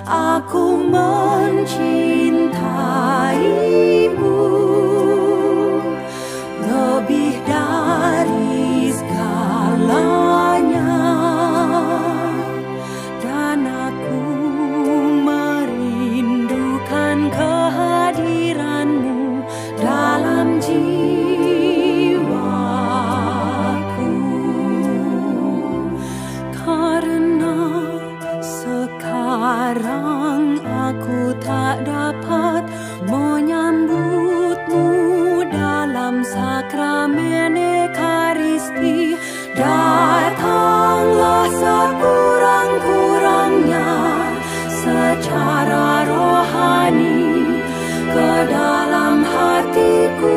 Aku mencintaimu lebih dari segalanya, dan aku merindukan kehadiranmu dalam jiwaku. Karena sekarang aku tak dapat menyambutmu dalam sakramen Ekaristi, datanglah sekurang-kurangnya secara rohani ke dalam hatiku.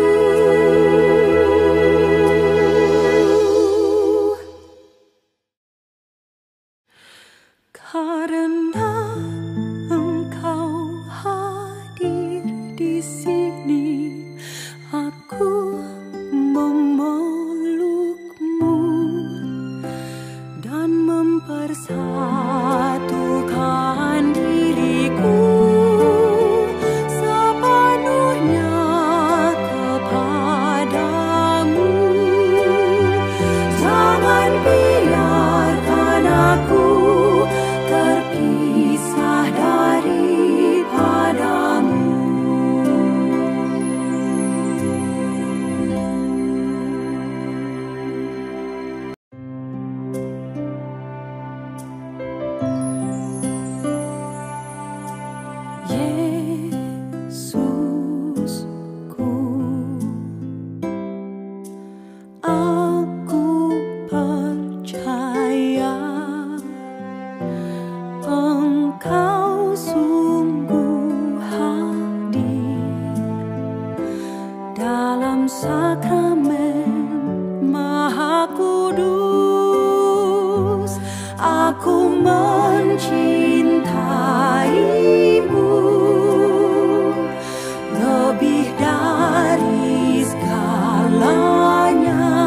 Karena Engkau hadir di sini, aku memelukmu dan mempersatukan diriku sepenuhnya kepadamu. Jangan biarkan aku terpisah daripadamu. Yesusku, aku percaya Engkau sungguh hadir dalam sakramen Maha Kudus. Aku mencintaimu lebih dari segalanya,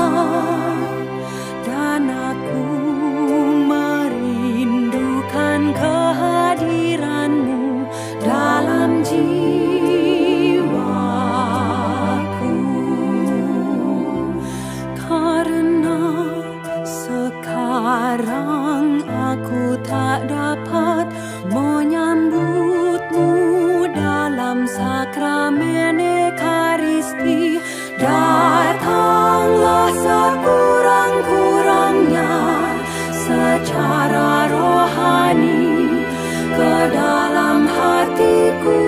dan aku merindukan kehadiranmu dalam jiwaku. Karena sekarang aku tak dapat menyambutmu dalam sakramen Ekaristi, datanglah sekurang-kurangnya secara rohani ke dalam hatiku.